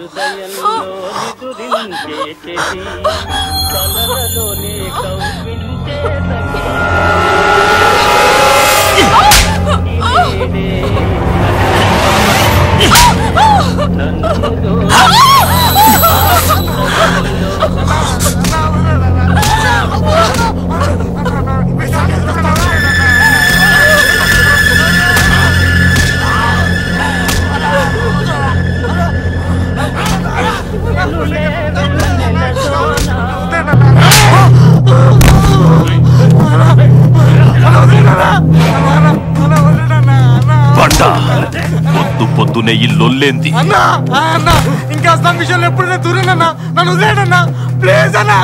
పొద్దు పొద్దునే ఈ లొల్లేంది? ఇంకా విషయంలో ఎప్పుడైనా దూరేనన్నా నన్ను వదిలేడన్నా ప్లీజ్ అన్నా.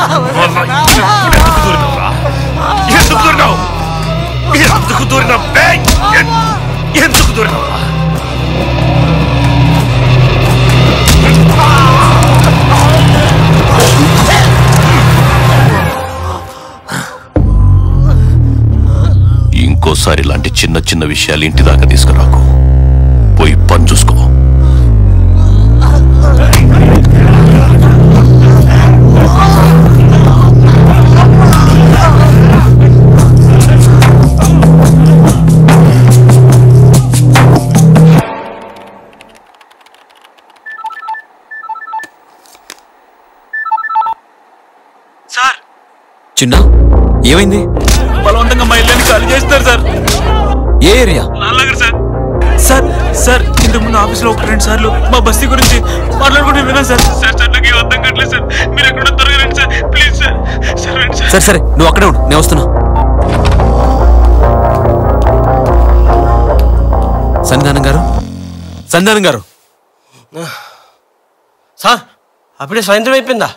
ఎందుకు దూరినావు? ఇంకోసారి ఇలాంటి చిన్న చిన్న విషయాలు ఇంటి దాకా తీసుకురాకు. పోయి పని చూసుకో. సార్ చిన్న ఏమైంది? బలవంతంగా మా ఇల్లు ఖాళీ చేస్తారు సార్. ఏ area? Lalnagar sir. Sir sir ఇంతకు ముందు ఆఫీస్లో 1-2 సార్లు మా బస్తీ గురించి మాట్లాడుకుంటే విన్నాను సార్. సార్ సార్ నాకు అర్థం కావట్లేదు సార్. మీరు ఎక్కడ త్వరగా రండి సార్ ప్లీజ్ సార్. సార్ రండి సార్. సరే సరే నువ్వు అక్కడే ఉండు, నేను వస్తున్నా. సంధానం గారు సార్ అప్పుడే సాయంత్రం అయిపోయిందా?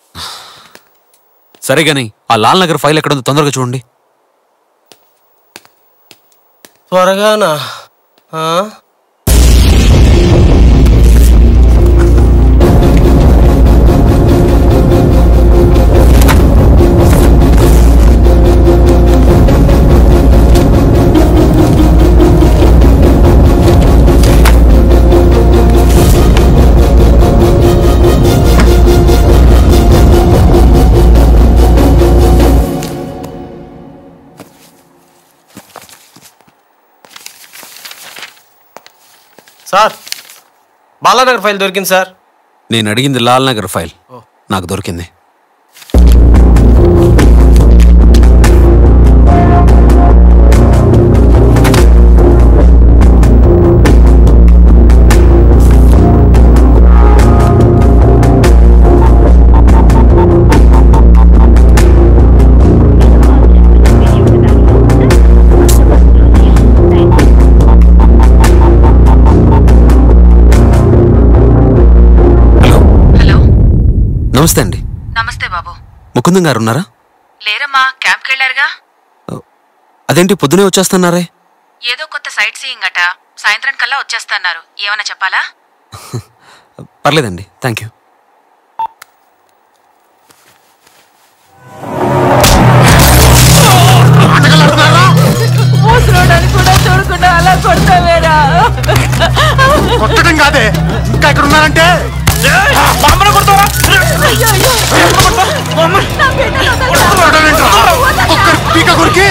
సరే గాని ఆ లాల్ నగర్ ఫైల్ ఎక్కడ ఉందో తొందరగా చూడండి. త్వరగానా? సార్ బాలానగర్ ఫైల్ దొరికింది సార్. నేను అడిగింది లాల్ నగర్ ఫైల్. నాకు దొరికింది. నమస్తే అండి. నమస్తే బాబు. ముకుందం గారు ఉన్నారా? లేరమ్మా, క్యాంప్కి వెళ్ళారుగా. అదేంటి పొద్దునే వచ్చేస్తున్నారే? ఏదో కొత్త సైట్ సీయింగ్ అట, సాయంత్రం కల్లా వచ్చేస్తున్నారు. ఏమన్నా చెప్పాలా? పర్లేదండి, థ్యాంక్ యూ. కొట్టడం కాదే, ఇంకా ఇక్కడ ఉన్నారంటే పీక కొరికి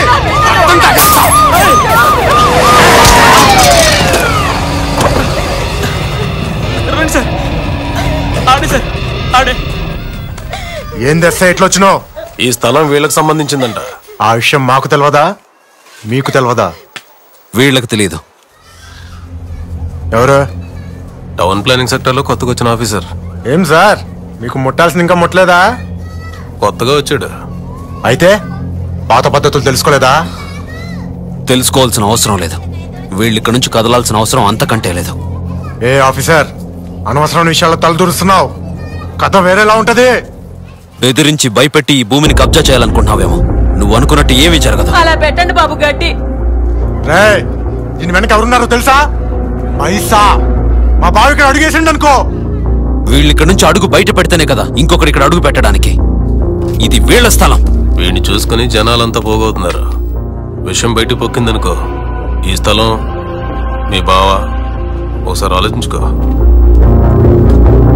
ఏం తెస్తా ఎట్లా వచ్చినావు? ఈ స్థలం వీళ్ళకి సంబంధించిందంట. ఆ విషయం మాకు తెలియదా? మీకు తెలియదా? వీళ్ళకి తెలియదు. ఎవరు? టౌన్ ప్లానింగ్ సెక్టర్ లో కొత్తగా వచ్చిన ఆఫీసర్. ఏం సార్ మీకు ముట్టాల్సింది ఇంకా ముట్టలేదా? కొత్తగా వచ్చాడు. అయితే పాత పద్ధతులు తెలుసుకోలేదా? తెలుసుకోవాల్సిన అవసరం లేదు. వీళ్ళు ఇక్కడ నుంచి కదలాల్సిన అవసరం అంతకంటే లేదు. ఏ ఆఫీసర్, అనవసరమైన విషయాల్లో తలదూరుస్తున్నావు. కథ వేరేలా ఉంటది. ఎదిరించి భయపెట్టి ఈ భూమిని కబ్జా చేయాలనుకుంటున్నావేమో. నువ్వు అనుకున్నట్టు ఏమీ జరగదు. అలా పెట్టండి బాబు గట్టి. రే, దీని వెనక ఎవరున్నారో తెలుసా? మైసా మా బావి ఇక్కడ అడుగేసిండు అనుకో. వీళ్ళు ఇక్కడ నుంచి అడుగు బయట పెడితేనే కదా ఇంకొకటి ఇక్కడ అడుగు పెట్టడానికి. ఇది వీళ్ళ స్థలం. వీడిని చూసుకుని జనాలంతా పోగవుతున్నారు. విషయం బయట పొక్కిందనుకో, ఈ స్థలం మీ బావ. ఒకసారి ఆలోచించుకో.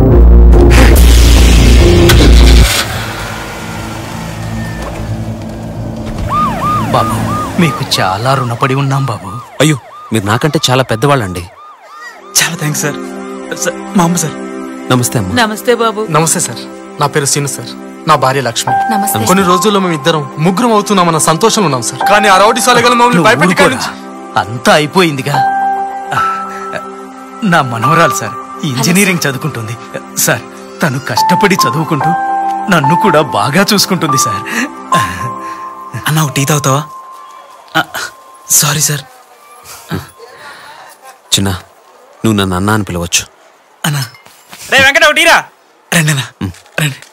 బాబు మీకు చాలా రుణపడి ఉన్నాం బాబు. అయ్యో, మీరు నాకంటే చాలా పెద్దవాళ్ళండి. చాలా థ్యాంక్స్ సార్. సార్ మా అమ్మ సార్. నమస్తే అమ్మా. నమస్తే బాబు. నమస్తే సార్, నా పేరు సీను సార్, నా భార్య లక్ష్మి. నమస్తే. కొన్ని రోజుల్లో మేము ఇద్దరం ముగ్గురం అవుతున్నామన్న సంతోషంలో ఉన్నాం సార్. కానీ ఆ రౌడీ సాలెగలు మమ్మల్ని నువ్వు భయపెట్టి ఊరుకోరా. అంతా అయిపోయిందిగా. నా మనవరాలు సార్ ఇంజనీరింగ్ చదువుకుంటుంది సార్. తను కష్టపడి చదువుకుంటూ నన్ను కూడా బాగా చూసుకుంటుంది సార్. అన్న ఒక టీ తాగుతావా? Sorry sir. చిన్న, నువ్వు నన్ను అన్న అని పిలవచ్చు. అన్నా రే వెంకట ఒక టీరా. రండి అన్న రండి.